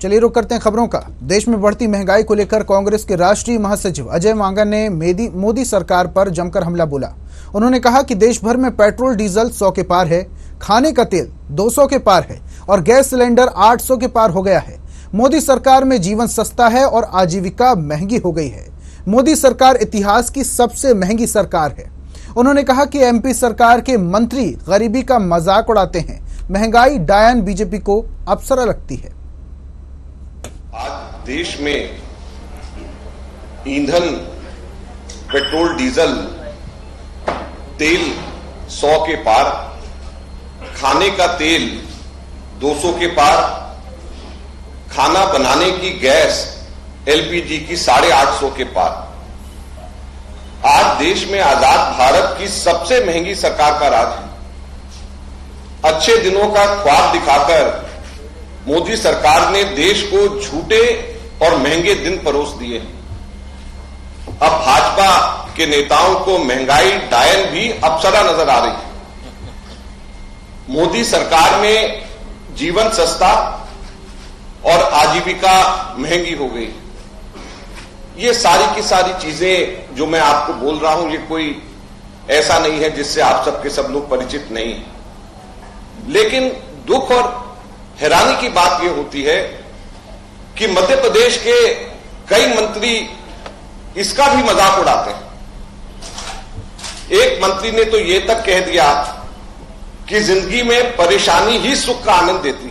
चलिए रुक करते हैं खबरों का। देश में बढ़ती महंगाई को लेकर कांग्रेस के राष्ट्रीय महासचिव अजय मांगा ने मोदी सरकार पर जमकर हमला बोला। उन्होंने कहा कि देश भर में पेट्रोल डीजल 100 के पार है, खाने का तेल 200 के पार है और गैस सिलेंडर 800 के पार हो गया है। मोदी सरकार में जीवन सस्ता है और आजीविका महंगी हो गई है। मोदी सरकार इतिहास की सबसे महंगी सरकार है। उन्होंने कहा कि एमपी सरकार के मंत्री गरीबी का मजाक उड़ाते हैं। महंगाई डायन बीजेपी को अप्सरा लगती है। आज देश में ईंधन, पेट्रोल, डीजल, तेल 100 के पार, खाने का तेल 200 के पार, खाना बनाने की गैस एलपीजी की 850 के पार। आज देश में आजाद भारत की सबसे महंगी सरकार का राज है। अच्छे दिनों का ख्वाब दिखाकर मोदी सरकार ने देश को झूठे और महंगे दिन परोस दिए। अब भाजपा के नेताओं को महंगाई डायन भी अप्सरा नजर आ रही है। मोदी सरकार में जीवन सस्ता और आजीविका महंगी हो गई। ये सारी की सारी चीजें जो मैं आपको बोल रहा हूं, ये कोई ऐसा नहीं है जिससे आप सबके सब लोग परिचित नहीं हैं। लेकिन दुख और हैरानी की बात यह होती है कि मध्य प्रदेश के कई मंत्री इसका भी मजाक उड़ाते हैं। एक मंत्री ने तो यह तक कह दिया कि जिंदगी में परेशानी ही सुख का आनंद देती है।